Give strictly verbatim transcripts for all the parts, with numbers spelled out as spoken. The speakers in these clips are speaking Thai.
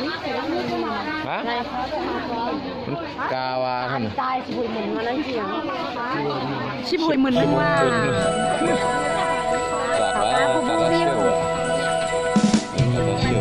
ฮะกาวาท่านตายชิบุยเหมือนมาแล้วเสียงชิบุยเหมือนนึกว่าจัดไว้จัดแล้วเชี่ยวจัดเชี่ยว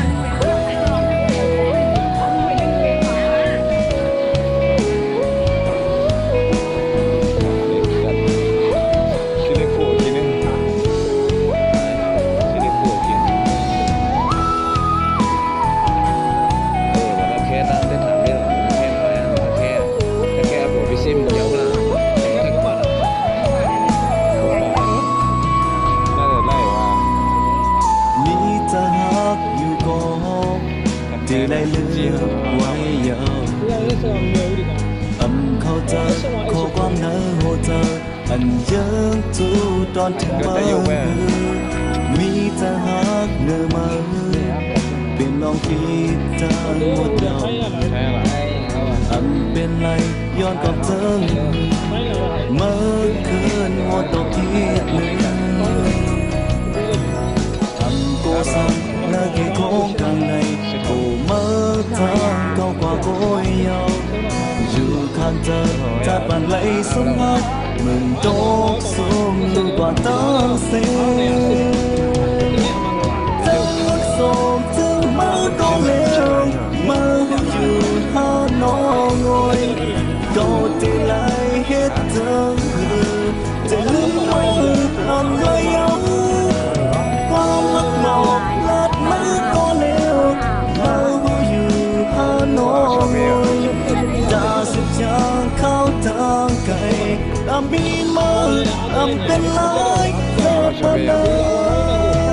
ที่ได้เลือกไว้ยาวอำเข้าใจขอความเนื้อหัวใจอันยังจูตอนที่มามีแต่หักเนื้อมาเป็นน้องคิดจางหมดเราอันเป็นไรย้อนกับเธอเมื่อคืนหมดดอกคิดหนึ่งอันโกสังนาเกโคงกลางในโอ้เมื่อทางเก่ากว่าโกยยาวอยู่ข้างเธอจัดบันไลสมหักมึงโตกสูงกว่าตั้งเสียเธอส่งถึงมาก็เร็วมาอยู่หาน้องงอยก็ที่ไรเหตุเธอจะลืมมือทำเลยเอาความรักหลอกลัดมือก็เร็วมาอยู่หาน้องงอยดาสุดยางเข้าทางไกลตามบีมาตามเป็นลายเธอมาเลย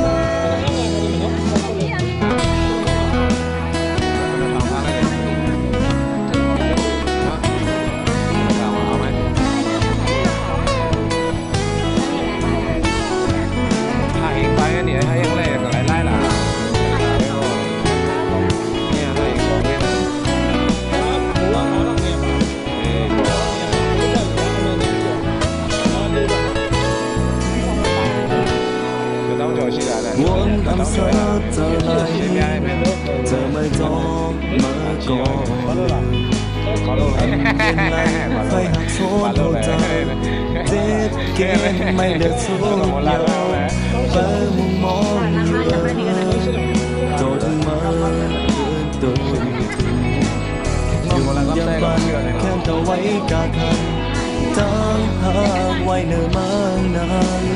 วนทำเธอเธอเลยเธอไม่ต้องมาก่อนอันเป็นไรไฟหักโซ่ตัวใจเจ็บเก็บไม่เลือกสู้ยาวเปิดมุมมองอยู่โดนมาเดินตัวอยู่ยังบันแค่เธอไว้กาทันทั้งหากไว้เนื้อมังนั้น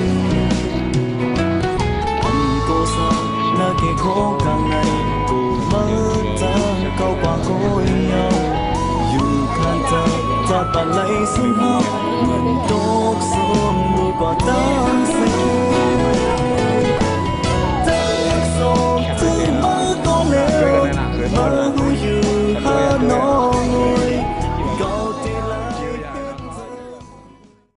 โกสังนาเกโคงกลางในกูเมื่อทางเก่ากว่าโกยยาวอยู่ข้างเธอจากปานไหลสุดหักมันโตกสูงกว่าตั้งเสียเธอส่งถึงมาก็เร็วมา